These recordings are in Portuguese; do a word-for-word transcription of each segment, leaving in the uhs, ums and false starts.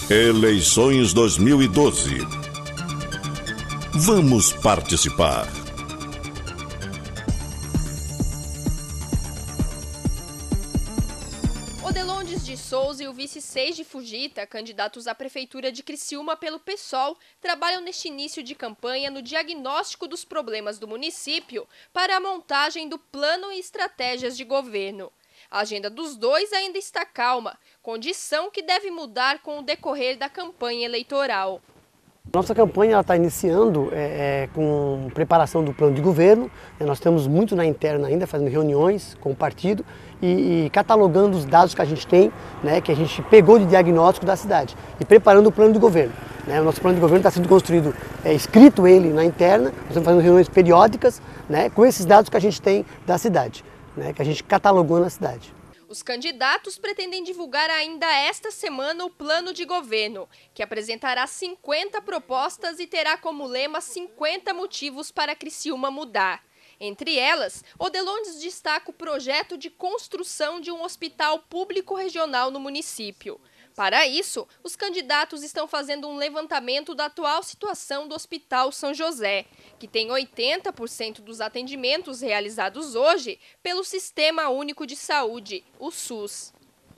Eleições dois mil e doze. Vamos participar. Odelondes de Souza e o vice Seiji Fujita, candidatos à prefeitura de Criciúma pelo PSOL, trabalham neste início de campanha no diagnóstico dos problemas do município para a montagem do plano e estratégias de governo. A agenda dos dois ainda está calma, condição que deve mudar com o decorrer da campanha eleitoral. Nossa campanha está iniciando é, é, com preparação do plano de governo. Nós estamos muito na interna ainda, fazendo reuniões com o partido e, e catalogando os dados que a gente tem, né, que a gente pegou de diagnóstico da cidade e preparando o plano de governo. Né. O nosso plano de governo está sendo construído, é, escrito ele na interna, nós estamos fazendo reuniões periódicas, né, com esses dados que a gente tem da cidade, né, que a gente catalogou na cidade. Os candidatos pretendem divulgar ainda esta semana o plano de governo, que apresentará cinquenta propostas e terá como lema cinquenta motivos para Criciúma mudar. Entre elas, Odelondes destaca o projeto de construção de um hospital público regional no município. Para isso, os candidatos estão fazendo um levantamento da atual situação do Hospital São José, que tem oitenta por cento dos atendimentos realizados hoje pelo Sistema Único de Saúde, o SUS.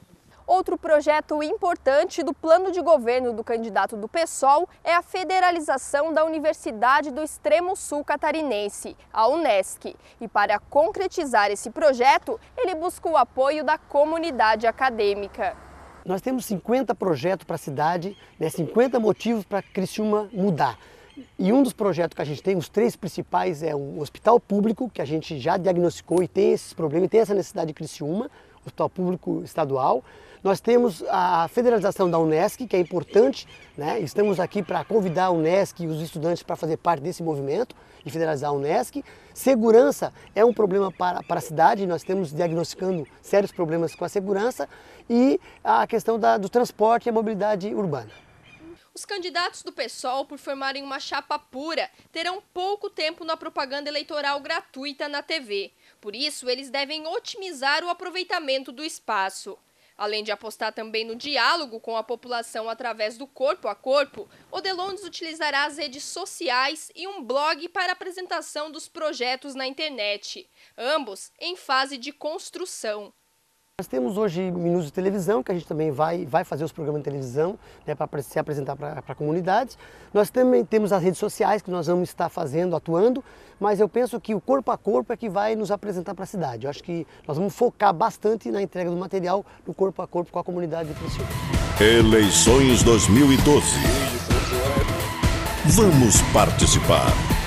Outro projeto importante do plano de governo do candidato do PSOL é a federalização da Universidade do Extremo Sul Catarinense, a Unesc. E para concretizar esse projeto, ele busca o apoio da comunidade acadêmica. Nós temos cinquenta projetos para a cidade, né, cinquenta motivos para Criciúma mudar. E um dos projetos que a gente tem, os três principais, é um hospital público, que a gente já diagnosticou e tem esses problemas, e tem essa necessidade de Criciúma, hospital público estadual. Nós temos a federalização da Unesc, que é importante, né? Estamos aqui para convidar a Unesc e os estudantes para fazer parte desse movimento e federalizar a Unesc. Segurança é um problema para, para a cidade, nós estamos diagnosticando sérios problemas com a segurança e a questão da, do transporte e a mobilidade urbana. Os candidatos do PSOL, por formarem uma chapa pura, terão pouco tempo na propaganda eleitoral gratuita na T V. Por isso, eles devem otimizar o aproveitamento do espaço. Além de apostar também no diálogo com a população através do corpo a corpo, Odelondes utilizará as redes sociais e um blog para apresentação dos projetos na internet, ambos em fase de construção. Nós temos hoje minutos de televisão, que a gente também vai, vai fazer os programas de televisão, né, para se apresentar para a comunidade. Nós também temos as redes sociais que nós vamos estar fazendo, atuando, mas eu penso que o corpo a corpo é que vai nos apresentar para a cidade. Eu acho que nós vamos focar bastante na entrega do material do corpo a corpo com a comunidade de Criciúma. Eleições dois mil e doze. Vamos participar.